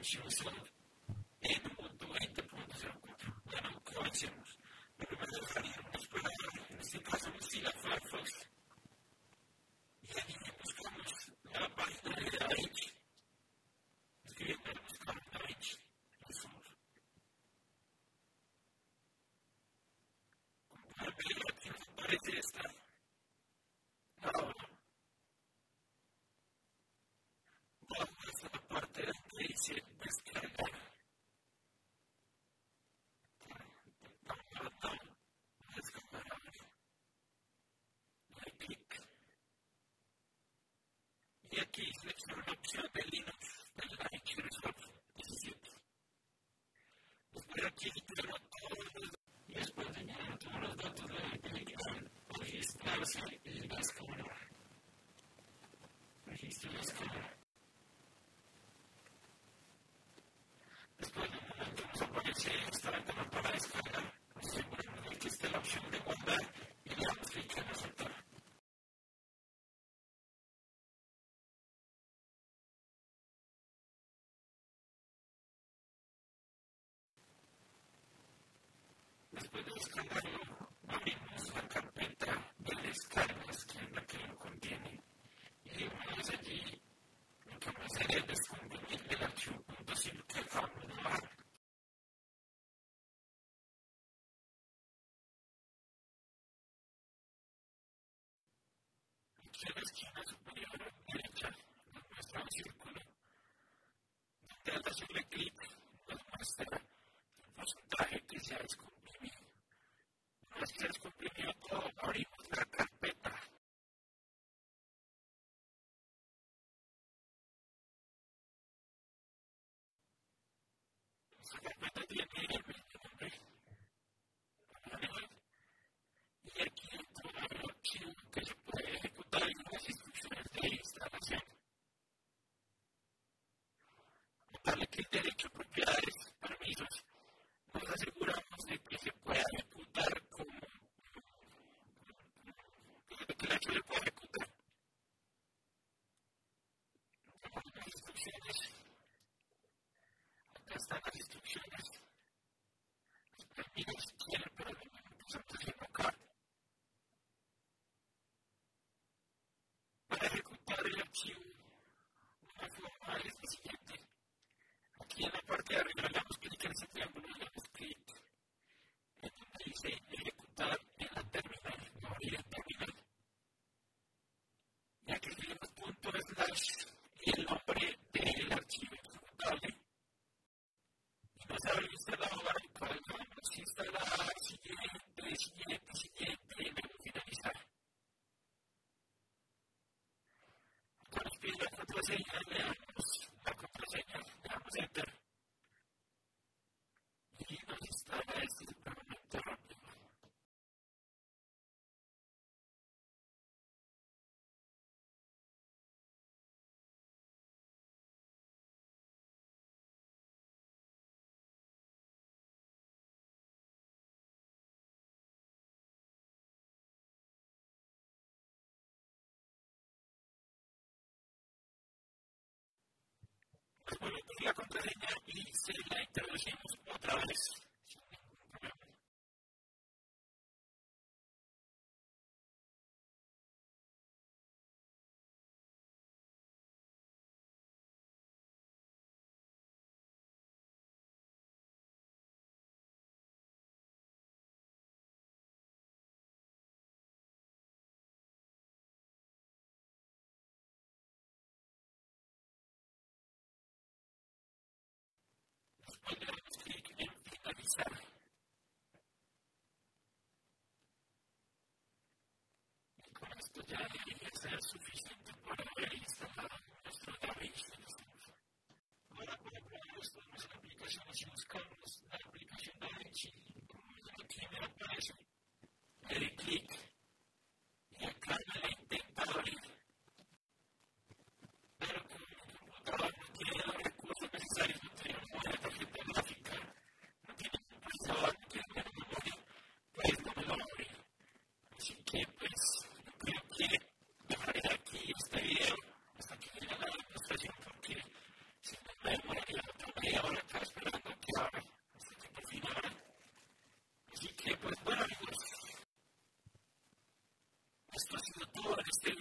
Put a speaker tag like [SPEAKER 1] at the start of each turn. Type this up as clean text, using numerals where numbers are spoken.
[SPEAKER 1] Después de descargarlo, abrimos la carpeta de descargas, que es la que lo contiene. Y una vez allí, lo que vamos a hacer es descomprimir el archivo .zip que acabamos de bajar. Aquí en la esquina superior derecha nos muestra un círculo. Donde al hacerle clic nos muestra el porcentaje que se ha descomprimido. Una vez que se ha descomprimido todo, abrimos la carpeta. Esta carpeta tiene el nombre. Y aquí dentro hay un archivo que se puede ejecutar algunas instrucciones de instalación. Al darle clic derecho, propiedades, permisos, nos aseguramos de que se pueda ejecutar que el archivo se pueda ejecutar. Tenemos las instrucciones. Acá están las instrucciones. Los permisos si quieren, pero no antes de invocar. Para ejecutar el archivo, una forma es la siguiente. Aquí en la parte de arriba le damos clic en ese triángulo y le damos clic en donde dice ejecutar en la terminal, abrir el terminal. Y aquí escribimos ./ y el nombre del archivo ejecutable. Y nos habrá instalado cuál nos instala siguiente, y luego finalizar. Acá nos pide la contraseña, le damos la contraseña, le damos enter. Y nos instala este supremamente rápido. Pues volvemos la contraseña y se la introducimos otra vez sin ningún problema. Después le damos clic en finalizar. Y con esto ya debería ser suficiente para haber instalado nuestro DaVinci. Ahora, para probar esto, vamos a la aplicación y buscamos la aplicación DaVinci. Como ven aquí me aparece, le doy clic y acá me la intenta abrir. Pero como mi computador no tiene los recursos necesarios, no tiene una tarjeta gráfica, no tiene un procesador, no tiene una memoria, pues no me lo abre. Así que pues yo creo que dejaré aquí este video. sido todo este